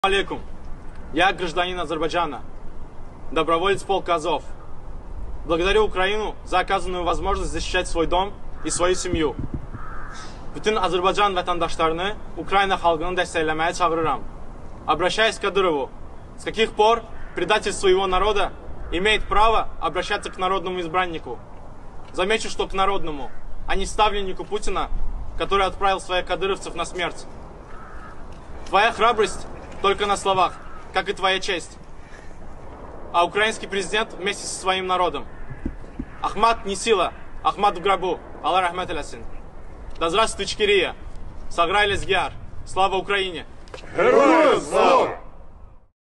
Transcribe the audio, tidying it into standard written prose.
Алейкум. Я гражданин Азербайджана, доброволец полка Азов. Благодарю Украину за оказанную возможность защищать свой дом и свою семью. Bütün Azərbaycan vətəndaşlarını Украина xalqını dəstəkləməyə çağırıram. Обращаясь к Кадырову, с каких пор предательство его народа имеет право обращаться к народному избраннику? Замечу, что к народному, а не ставленнику Путина, который отправил своих кадыровцев на смерть. Твоя храбрость только на словах, как и твоя честь. А украинский президент вместе со своим народом. Ахмат не сила, Ахмат в гробу. Аллах рахмет алясин. Да здравствует Ичкерия. Саграй лезгиар. Слава Украине! Героям слава!